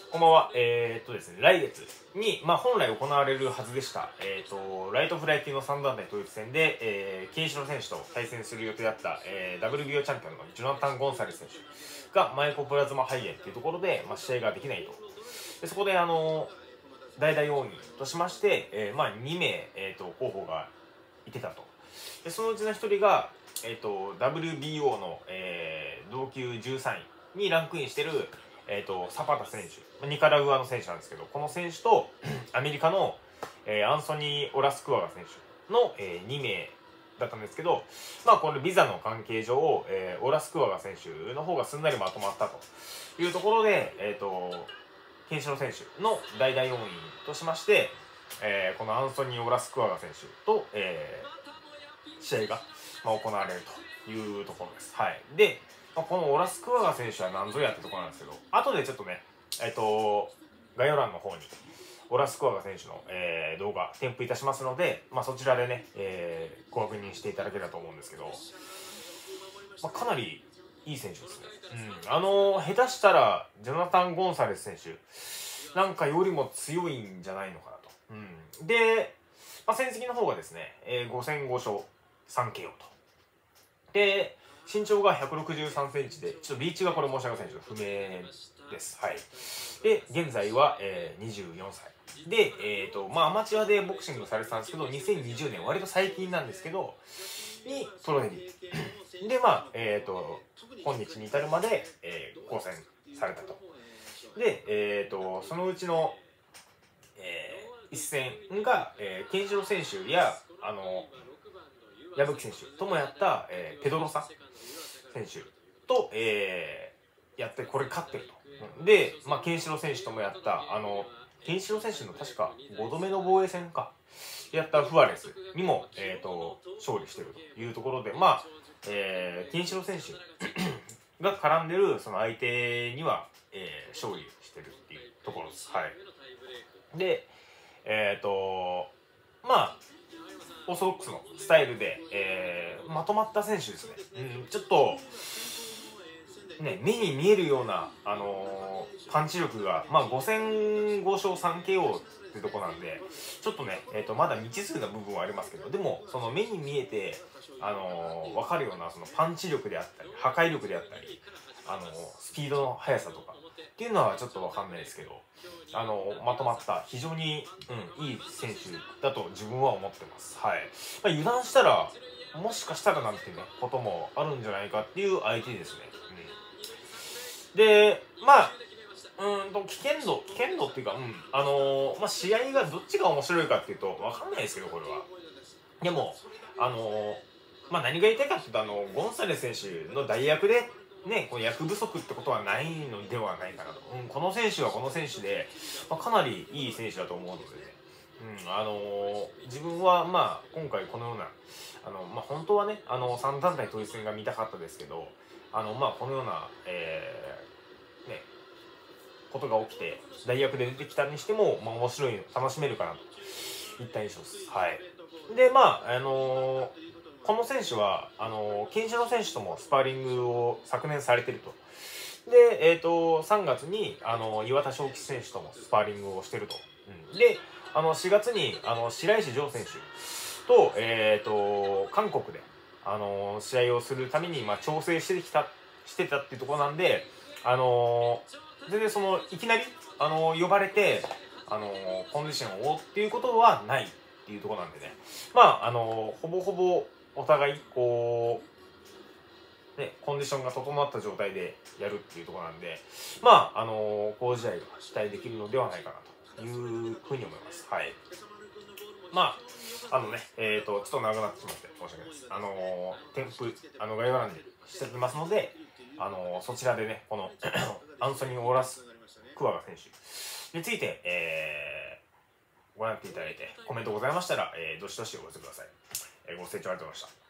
こんばんは。ですね、来月に、本来行われるはずでした、ライトフライ級の3団体統一戦で、ケンシロウ選手と対戦する予定だった、WBO チャンピオンのジョナタン・ゴンサレス選手がマイコプラズマ肺炎というところで、試合ができないと。でそこで、代々要員としまして、2名、候補がいてたと。でそのうちの1人が、WBO の、同級13位にランクインしてるサパタ選手、ニカラグアの選手なんですけど、この選手とアメリカの、アンソニー・オラスクワガ選手の、2名だったんですけど、これビザの関係上、オラスクワガ選手の方がすんなりまとまったというところで、ケンシロウ選手の代々要員としまして、このアンソニー・オラスクワガ選手と、試合が、行われるというところです。はい、でこのオラスクワガ選手は何ぞやってところなんですけど、後でちょっとね、概要欄の方にオラスクワガ選手の、動画添付いたしますので、そちらでね、ご確認していただければと思うんですけど、かなりいい選手ですね。下手したらジョナタン・ゴンサレス選手なんかよりも強いんじゃないのかなと。で、戦績の方がですね、5戦5勝 3KO と。で身長が163センチで、ちょっとリーチがこれ申し訳ませんけど不明です。はい。で、現在は、24歳。で、アマチュアでボクシングされてたんですけど、2020年、割と最近なんですけど、にプロデビュー。で、今日に至るまで、交戦されたと。で、そのうちの、一戦が、ケンシロウ選手や、矢吹選手ともやった、ペドロサ選手と、やってこれ勝ってると。で、ケンシロウ選手ともやったケンシロウ選手の確か5度目の防衛戦かやったフアレスにも、勝利してるというところで、ケンシロウ選手が絡んでるその相手には、勝利してるっていうところです。はい。で、オーソドックスのスタイルで、まとまった選手ですね。ちょっとね、目に見えるような、パンチ力が、5戦5勝 3KO ってとこなんで、ちょっとね、まだ未知数な部分はありますけど、でもその目に見えて、分かるようなそのパンチ力であったり破壊力であったり、スピードの速さとかっていうのはちょっと分かんないですけど、まとまった非常に、いい選手だと自分は思ってます。はい。油断したらもしかしたらなんてねこともあるんじゃないかっていう相手ですね。で、危険度っていうか、試合がどっちが面白いかっていうと分かんないですけど、これは。でも何が言いたいかっていうと、ゴンサレス選手の代役でね、この役不足ってことはないのではないかなと。この選手はこの選手で、かなりいい選手だと思うのでね。自分は今回このような本当はね3団体統一戦が見たかったですけど、このような、ことが起きて代役で出てきたにしても、面白いの楽しめるかなといった印象です。はい。でこの選手はケンシロウ選手ともスパーリングを昨年されてると。で、3月に岩田翔吉選手ともスパーリングをしてると。で4月に白石譲選手と、韓国で試合をするために調整してたっていうところなんで、全然いきなり呼ばれてコンディションを追うっていうことはないっていうところなんでね、ほぼほぼお互いコンディションが整った状態でやるっていうところなんで、好試合が期待できるのではないかなというふうに思います。はい。ちょっと長くなってしまって申し訳ないです。添付概要欄にしておきますので、そちらでねこのアンソニー・オラスクワガ選手について、ご覧になっていただいてコメントございましたら、どしどしお寄せください。ご清聴ありがとうございました。